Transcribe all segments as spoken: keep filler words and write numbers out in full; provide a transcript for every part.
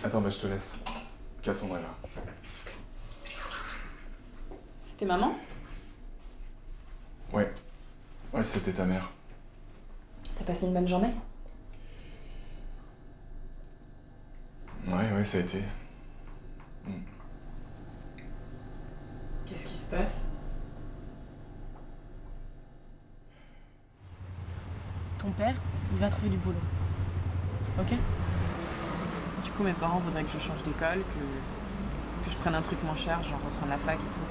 Attends, bah je te laisse. Cassandra est là. C'était maman? Ouais. Ouais, c'était ta mère. T'as passé une bonne journée? Ouais, ouais, ça a été. Mm. Qu'est-ce qui se passe? Ton père, il va trouver du boulot. Ok? Du coup, mes parents voudraient que je change d'école, que... que je prenne un truc moins cher, genre reprendre la fac et tout.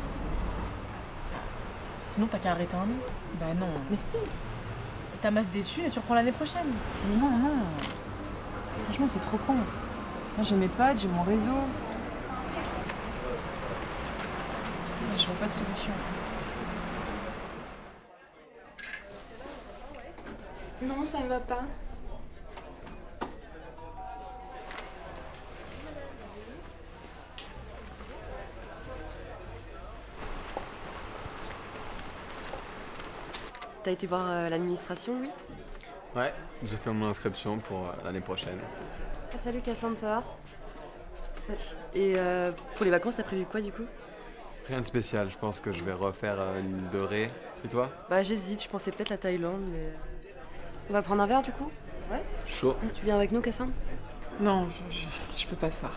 Sinon, t'as qu'à arrêter un an. Bah non. Mais si! T'as masse des thunes et tu reprends l'année prochaine. Mais non, non. Franchement, c'est trop con. Moi, j'ai mes potes, j'ai mon réseau. Mais je vois pas de solution. Non, ça ne va pas. T'as été voir euh, l'administration, Louis? Ouais, j'ai fait mon inscription pour euh, l'année prochaine. Ah, salut Cassandre, ça va? Salut. Et euh, pour les vacances, t'as prévu quoi du coup? Rien de spécial, je pense que je vais refaire euh, l'île de Ré. Et toi? Bah j'hésite, je pensais peut-être la Thaïlande, mais... On va prendre un verre du coup? Ouais. Chaud. Tu viens avec nous, Cassandre? Non, je, je, je peux pas ça.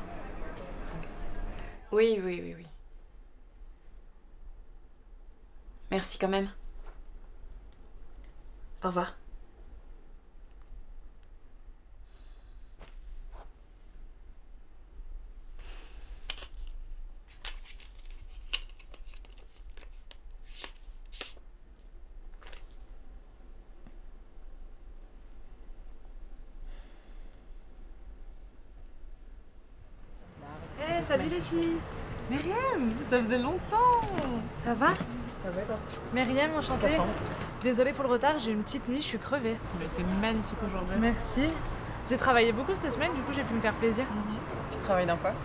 Oui, oui, oui, oui. Merci quand même. Au revoir. Hey, salut les filles! Myriam, ça faisait longtemps! Ça va? Ça va toi? Myriam, enchantée. Cassandre. Désolée pour le retard, j'ai eu une petite nuit, je suis crevée. Mais t'es magnifique aujourd'hui. Merci. J'ai travaillé beaucoup cette semaine, du coup j'ai pu me faire plaisir. Tu travailles dans quoi?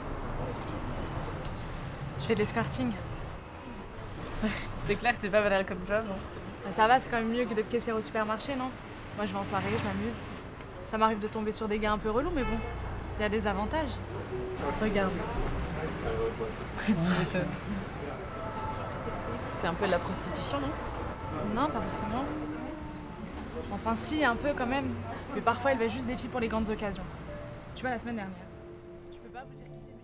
Je fais de l'escorting. C'est clair que c'est pas banal comme job. Hein. Bah, ça va, c'est quand même mieux que d'être caissière au supermarché, non? Moi je vais en soirée, je m'amuse. Ça m'arrive de tomber sur des gars un peu relous, mais bon, il y a des avantages. Regarde. Tu m'étonnes. C'est un peu de la prostitution, non? Non, pas forcément. Enfin si, un peu quand même. Mais parfois elle va juste des filles pour les grandes occasions. Tu vois, la semaine dernière. Je peux pas vous dire qui c'est.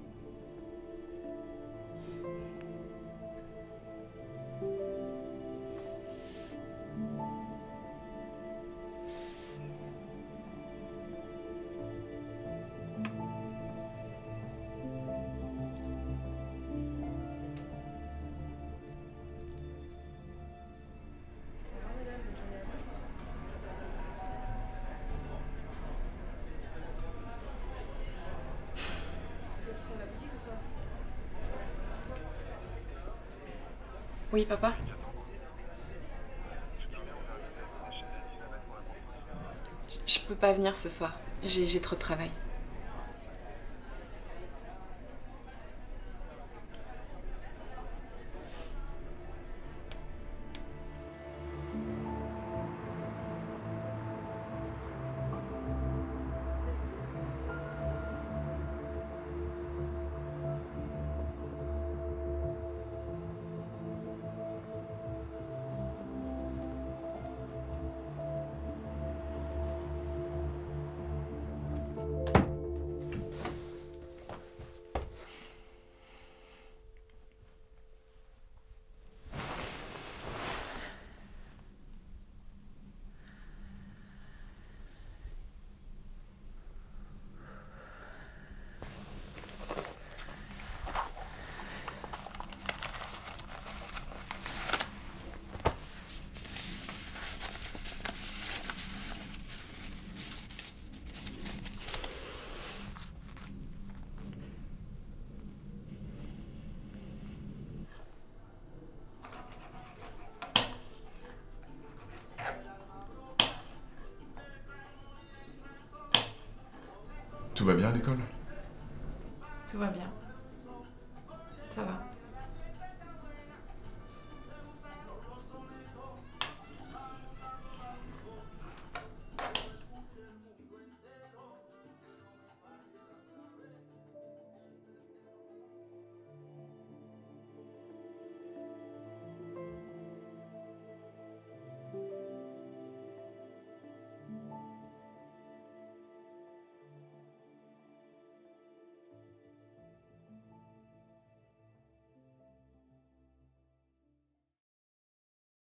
Oui, papa? Je peux pas venir ce soir. J'ai j'ai trop de travail. Tout va bien à l'école? Tout va bien. Ça va.